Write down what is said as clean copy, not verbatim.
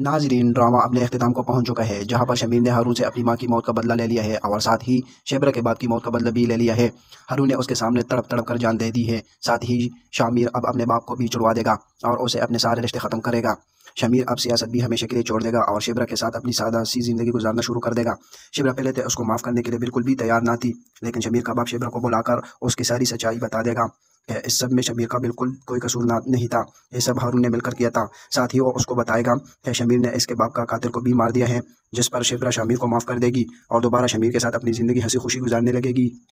नाज़रीन, ड्रामा अपने अख्तिताम को पहुंच चुका है, जहां पर शमीर ने हारून से अपनी मां की मौत का बदला ले लिया है और साथ ही शेबरा के बाप की मौत का बदला भी ले लिया है। हारून ने उसके सामने तड़प तड़प कर जान दे दी है। साथ ही शामिर अब अपने बाप को भी छुड़वा देगा और उसे अपने सारे रिश्ते ख़त्म करेगा। शमीर अब सियासत भी हमेशा के लिए छोड़ देगा और शेबरा के साथ अपनी सादा सी ज़िंदगी गुजारना शुरू कर देगा। शेबरा पहले तो उसको माफ़ करने के लिए बिल्कुल भी तैयार ना थी, लेकिन शमीर का बाप शेबरा को बुलाकर उसकी सारी सच्चाई बता देगा कि इस सब में शमीर का बिल्कुल कोई कसूर ना नहीं था। ये सब हारून ने मिलकर किया था। साथ ही वो उसको बताएगा कि शमीर ने इसके बाप का कातिल को भी मार दिया है, जिस पर शेबरा शमीर को माफ़ कर देगी और दोबारा शमीर के साथ अपनी ज़िंदगी हंसी खुशी गुजारने लगेगी।